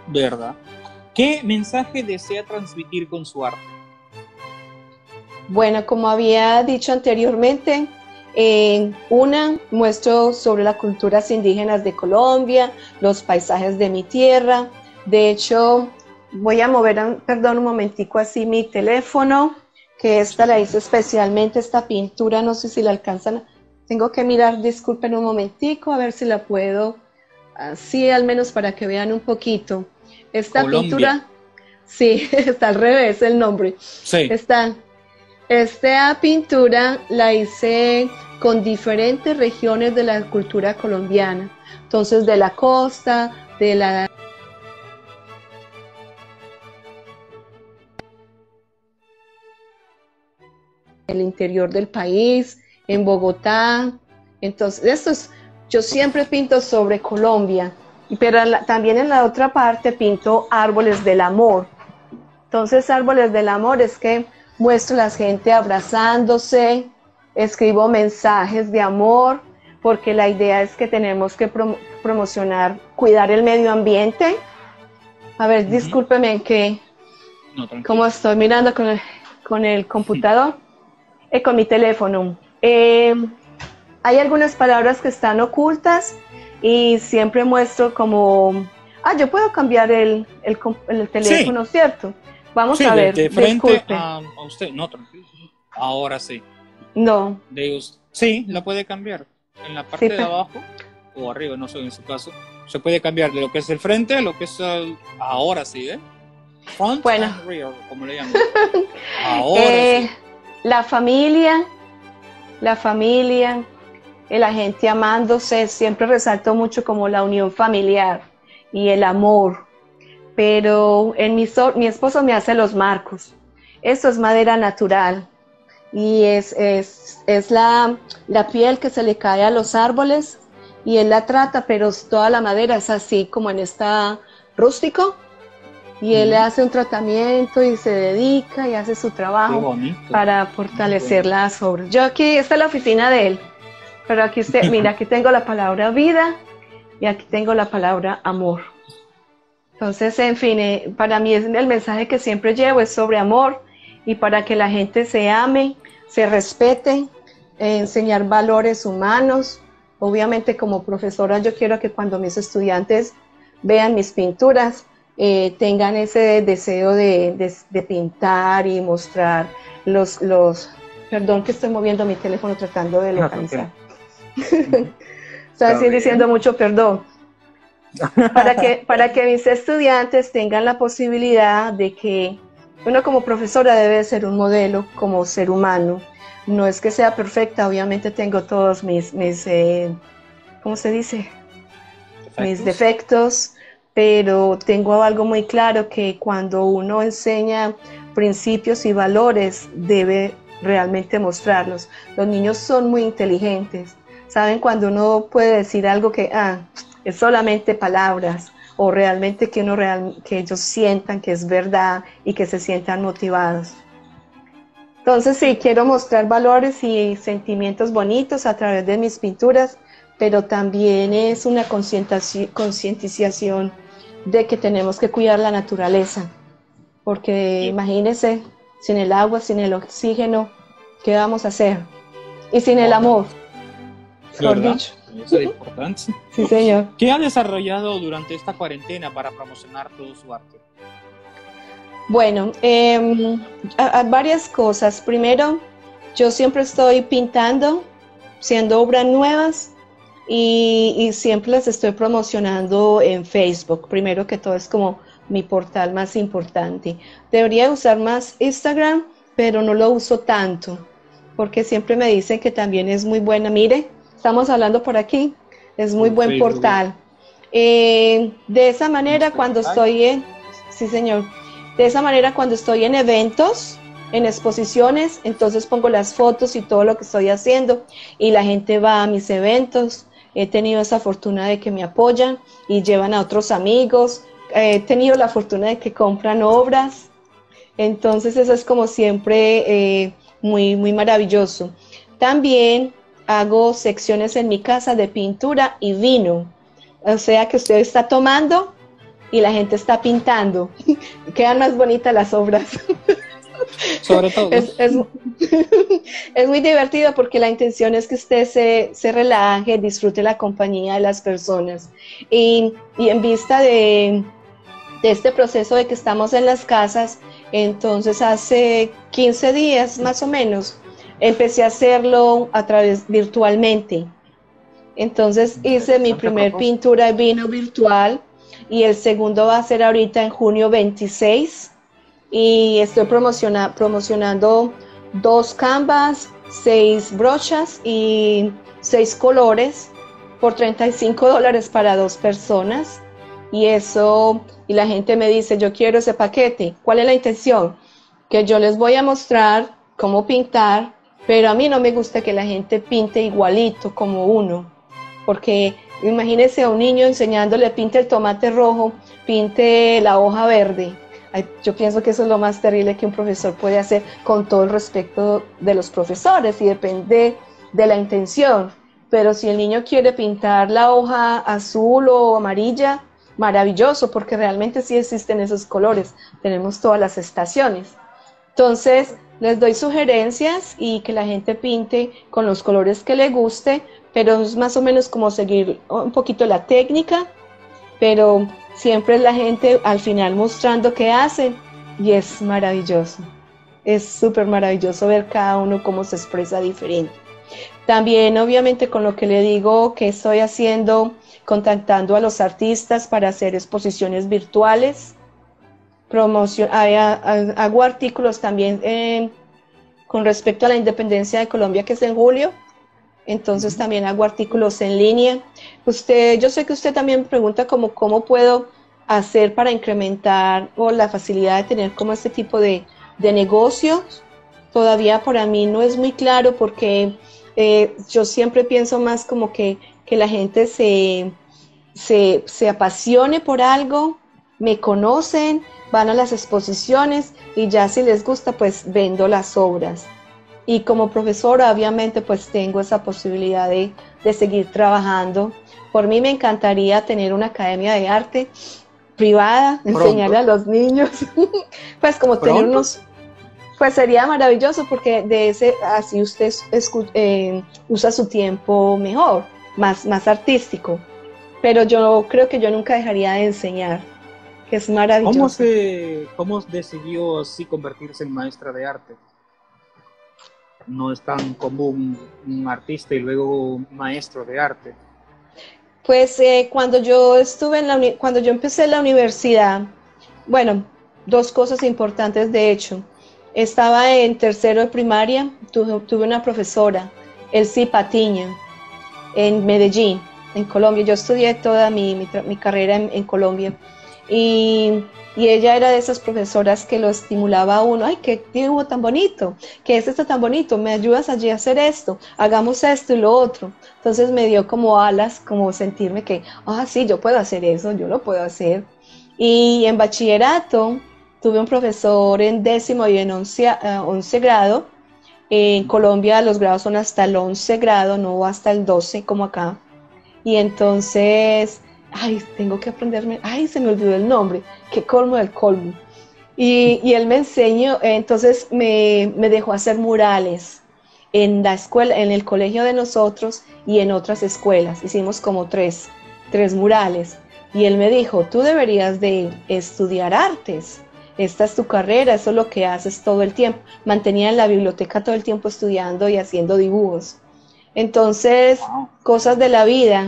¿verdad? ¿Qué mensaje desea transmitir con su arte? Bueno, como había dicho anteriormente, muestro sobre las culturas indígenas de Colombia, los paisajes de mi tierra. De hecho, voy a mover, perdón, un momentico así mi teléfono, que esta la hice especialmente, esta pintura, no sé si la alcanzan. Tengo que mirar, disculpen un momentico, a ver si la puedo, así al menos para que vean un poquito. Esta Colombia. pintura, sí, está al revés el nombre. Sí. Esta pintura la hice con diferentes regiones de la cultura colombiana, entonces de la costa, del interior del país, en Bogotá. Entonces, yo siempre pinto sobre Colombia, pero también en la otra parte pinto árboles del amor. Entonces, árboles del amor es que muestro a la gente abrazándose, escribo mensajes de amor, porque la idea es que tenemos que promocionar, cuidar el medio ambiente. A ver, discúlpeme que No, como estoy mirando con el computador, con mi teléfono. Hay algunas palabras que están ocultas y siempre muestro como, yo puedo cambiar el teléfono, sí. ¿cierto? Vamos Sí, a ver, de frente disculpe. a usted. No, tranquilo. Ahora sí. No, Sí, la puede cambiar. En la sí, parte de abajo o arriba, no sé en su caso. Se puede cambiar de lo que es el frente a lo que es ahora sí, ¿eh? Front bueno, and rear, como le llaman. Ahora sí. la familia, la gente amándose, siempre resalto mucho como la unión familiar y el amor, pero mi esposo me hace los marcos. Esto es madera natural y es la piel que se le cae a los árboles y él la trata, pero toda la madera es así como en esta rústico y él le hace un tratamiento y se dedica y hace su Qué trabajo bonito. para fortalecer las obras. Yo aquí, esta es la oficina de él, pero aquí usted, mira, aquí tengo la palabra vida y aquí tengo la palabra amor. Entonces, en fin, para mí es el mensaje que siempre llevo es sobre amor y para que la gente se ame, se respete, enseñar valores humanos. Obviamente como profesora yo quiero que cuando mis estudiantes vean mis pinturas, tengan ese deseo de pintar y mostrar perdón que estoy moviendo mi teléfono tratando de localizar. Estoy diciendo mucho perdón. Para que mis estudiantes tengan la posibilidad de que uno como profesora debe ser un modelo como ser humano. No es que sea perfecta, obviamente tengo todos ¿cómo se dice? Mis defectos, pero tengo algo muy claro que cuando uno enseña principios y valores debe realmente mostrarlos. Los niños son muy inteligentes, saben cuando uno puede decir algo que es solamente palabras o realmente que ellos sientan que es verdad y que se sientan motivados. Entonces sí, quiero mostrar valores y sentimientos bonitos a través de mis pinturas, pero también es una concientización de que tenemos que cuidar la naturaleza, porque imagínense, sin el agua, sin el oxígeno, ¿qué vamos a hacer? Y sin el amor, mejor dicho. Eso es importante. Sí, señor. ¿Qué ha desarrollado durante esta cuarentena para promocionar todo su arte? Bueno, varias cosas. Primero, yo siempre estoy pintando, haciendo obras nuevas y siempre las estoy promocionando en Facebook. Primero que todo es como mi portal más importante. Debería usar más Instagram, pero no lo uso tanto, porque siempre me dicen que también es muy buena. Mire, estamos hablando por aquí, es muy buen portal. De esa manera cuando estoy sí señor, de esa manera cuando estoy en eventos, en exposiciones, entonces pongo las fotos y todo lo que estoy haciendo y la gente va a mis eventos. He tenido esa fortuna de que me apoyan y llevan a otros amigos. He tenido la fortuna de que compran obras. Entonces eso es como siempre muy, muy maravilloso. También hago secciones en mi casa de pintura y vino. O sea que usted está tomando y la gente está pintando. Quedan más bonitas las obras. Sobre todo. Es muy divertido porque la intención es que usted se relaje, disfrute la compañía de las personas. Y en vista de este proceso de que estamos en las casas, entonces hace 15 días más o menos, empecé a hacerlo a través virtualmente. Entonces hice mi primer pintura de vino virtual y el segundo va a ser ahorita en junio 26 y estoy promocionando 2 canvas, 6 brochas y 6 colores por $35 para 2 personas y eso, y la gente me dice, yo quiero ese paquete. ¿Cuál es la intención? Que yo les voy a mostrar cómo pintar, pero a mí no me gusta que la gente pinte igualito como uno, porque imagínese a un niño enseñándole pinte el tomate rojo, pinte la hoja verde. Yo pienso que eso es lo más terrible que un profesor puede hacer, con todo el respeto de los profesores, y depende de la intención. Pero si el niño quiere pintar la hoja azul o amarilla, maravilloso, porque realmente sí existen esos colores. Tenemos todas las estaciones. Entonces, les doy sugerencias y que la gente pinte con los colores que le guste, pero es más o menos como seguir un poquito la técnica, pero siempre es la gente al final mostrando qué hacen y es maravilloso. Es súper maravilloso ver cada uno cómo se expresa diferente. También, obviamente, con lo que le digo que estoy haciendo, contactando a los artistas para hacer exposiciones virtuales, hago artículos también con respecto a la independencia de Colombia, que es en julio. Entonces también hago artículos en línea. Yo sé que usted también pregunta cómo puedo hacer para incrementar o la facilidad de tener como este tipo de negocios. Todavía para mí no es muy claro porque yo siempre pienso más como que la gente se apasione por algo, me conocen, van a las exposiciones y ya si les gusta pues vendo las obras. Y como profesora obviamente pues tengo esa posibilidad de seguir trabajando. Por mí me encantaría tener una academia de arte privada, enseñarle a los niños, pues como ¿pronto? Tener unos, pues sería maravilloso porque así usted usa su tiempo mejor, más artístico. Pero yo creo que yo nunca dejaría de enseñar, que es maravilloso. ¿Cómo decidió así convertirse en maestra de arte? No es tan común un artista y luego un maestro de arte. Pues cuando yo empecé la universidad, bueno, 2 cosas importantes de hecho. Estaba en tercero de primaria, tuve una profesora, Elsie Patiño, en Medellín, en Colombia. Yo estudié toda mi carrera en Colombia y ella era de esas profesoras que lo estimulaba a uno. ¡Ay, qué dibujo tan bonito! ¿Qué es esto tan bonito? ¿Me ayudas allí a hacer esto? Hagamos esto y lo otro. Entonces me dio como alas, como sentirme que, sí, yo puedo hacer eso, yo lo puedo hacer. Y en bachillerato tuve un profesor en 10º y en 11 grado. En Colombia los grados son hasta el 11 grado, no hasta el 12 como acá. Y entonces, tengo que aprenderme, se me olvidó el nombre, qué colmo del colmo. Y él me enseñó, entonces me dejó hacer murales en la escuela, en el colegio de nosotros y en otras escuelas. Hicimos como tres murales. Y él me dijo, tú deberías de estudiar artes. Esta es tu carrera, eso es lo que haces todo el tiempo. Mantenía en la biblioteca todo el tiempo estudiando y haciendo dibujos. Entonces, cosas de la vida.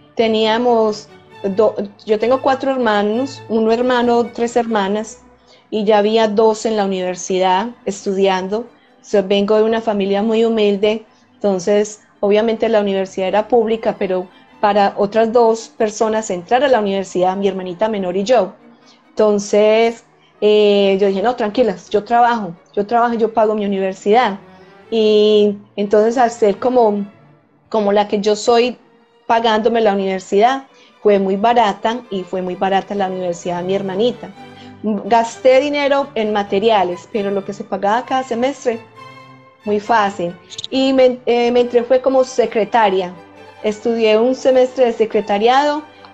Yo tengo 4 hermanos, 1 hermano, 3 hermanas, y ya había 2 en la universidad estudiando. Vengo de una familia muy humilde, entonces obviamente la universidad era pública, pero para otras 2 personas entrar a la universidad, mi hermanita menor y yo. Entonces yo dije, no, tranquilas, yo trabajo, yo pago mi universidad. Y entonces al ser como la que yo soy pagándome la universidad, fue muy barata y fue muy barata la universidad de mi hermanita. Gasté dinero en materiales, pero lo que se pagaba cada semestre, muy fácil. Y me entré fue como secretaria. Estudié un semestre de secretariado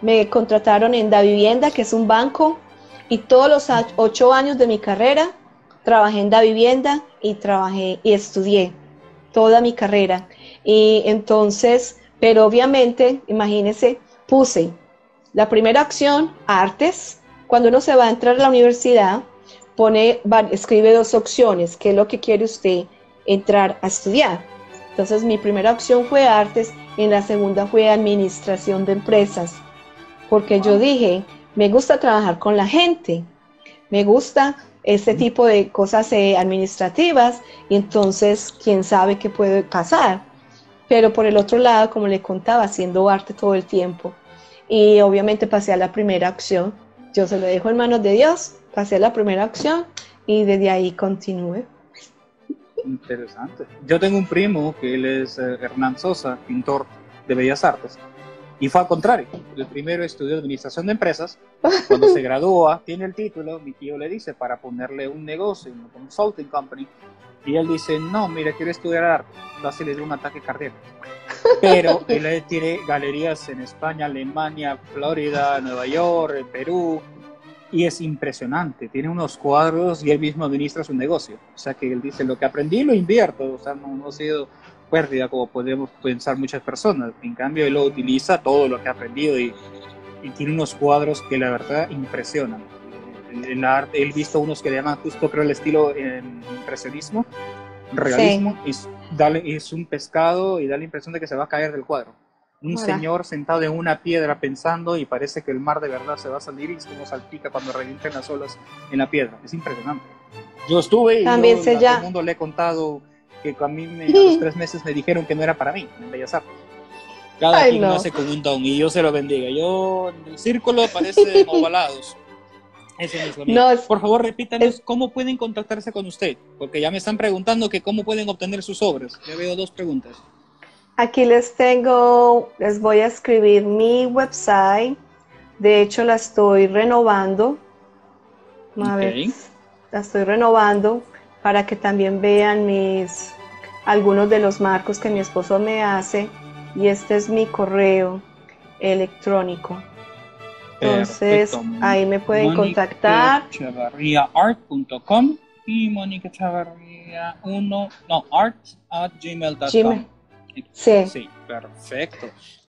me contrataron en Davivienda, que es un banco, y todos los 8 años de mi carrera trabajé en Davivienda y trabajé y estudié toda mi carrera. Y entonces, pero obviamente, imagínense, puse la primera opción, artes. Cuando uno se va a entrar a la universidad, escribe 2 opciones, qué es lo que quiere usted entrar a estudiar. Entonces mi primera opción fue artes y la segunda fue administración de empresas, porque yo dije, me gusta trabajar con la gente, me gusta este tipo de cosas administrativas, y entonces quién sabe qué puede pasar. Pero por el otro lado, como le contaba, haciendo arte todo el tiempo, y obviamente pasé a la primera opción. Yo se lo dejo en manos de Dios, pasé a la primera opción y desde ahí continué. Interesante. Yo tengo un primo que él es Hernán Sosa, pintor de Bellas Artes, y fue al contrario. El primero estudió administración de empresas. Cuando se gradúa, tiene el título, mi tío le dice, para ponerle un negocio, un consulting company, y él dice, no, mira, quiero estudiar arte. Casi le dio un ataque cardíaco. Pero él tiene galerías en España, Alemania, Florida, Nueva York, Perú, y es impresionante. Tiene unos cuadros y él mismo administra su negocio. O sea que él dice, lo que aprendí lo invierto. O sea, no ha sido pérdida como podemos pensar muchas personas. En cambio, él lo utiliza todo lo que ha aprendido y tiene unos cuadros que la verdad impresionan. Él visto unos que le llaman justo, creo, el estilo impresionismo, realismo, sí. Es un pescado y da la impresión de que se va a caer del cuadro. Un señor sentado en una piedra pensando y parece que el mar de verdad se va a salir y es como salpica cuando revientan las olas en la piedra. Es impresionante. Yo estuve y a todo el mundo le he contado que a mí a los 3 meses me dijeron que no era para mí en Bellas Artes. Cada quien nace con un don y Dios se lo bendiga. Yo en el círculo parece ovalados. Eso no es lo mío. Por favor, repítanos cómo pueden contactarse con usted, porque ya me están preguntando que cómo pueden obtener sus obras. Ya veo 2 preguntas. Aquí les voy a escribir mi website. De hecho, la estoy renovando. A ver, la estoy renovando para que también vean algunos de los marcos que mi esposo me hace. Y este es mi correo electrónico. Entonces, perfecto. Ahí me pueden contactar. MonicaChavarriaArt.com y MonicaChavarria1, art@gmail.com. Sí. Sí, perfecto.